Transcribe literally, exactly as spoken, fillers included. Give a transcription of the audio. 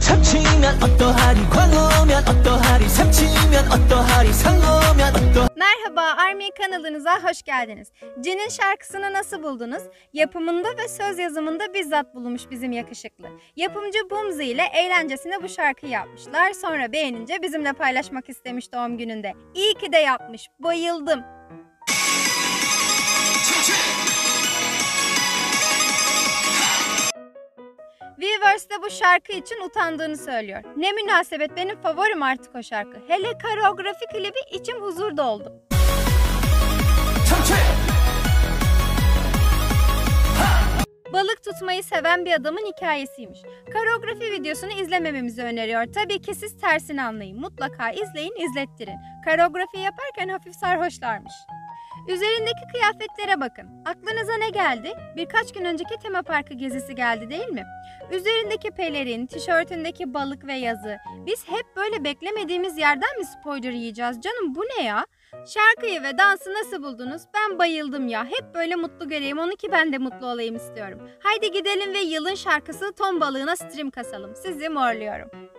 참치면 어떠하리 광어면 어떠하리 삼치면 어떠하리 상어면 어떠. Merhaba, Army kanalınıza hoş geldiniz. Cin'in şarkısını nasıl buldunuz? Yapımında ve söz yazımında bizzat bulunmuş bizim yakışıklı. Yapımcı Bumzi ile eğlencesine bu şarkıyı yapmışlar. Sonra beğenince bizimle paylaşmak istemiş doğum gününde. İyi ki de yapmış. Bayıldım. Weverse de bu şarkı için utandığını söylüyor. Ne münasebet, benim favorim artık o şarkı. Hele koreografi klibi içim huzur doldu. Balık tutmayı seven bir adamın hikayesiymiş. Koreografi videosunu izlemememizi öneriyor. Tabii ki siz tersini anlayın. Mutlaka izleyin, izlettirin. Koreografi yaparken hafif sarhoşlarmış. Üzerindeki kıyafetlere bakın. Aklınıza ne geldi? Birkaç gün önceki tema parkı gezisi geldi değil mi? Üzerindeki pelerin, tişörtündeki balık ve yazı. Biz hep böyle beklemediğimiz yerden mi spoiler yiyeceğiz canım? Bu ne ya? Şarkıyı ve dansı nasıl buldunuz? Ben bayıldım ya. Hep böyle mutlu göreyim onu ki ben de mutlu olayım istiyorum. Haydi gidelim ve yılın şarkısı ton balığına stream kasalım. Sizi morluyorum.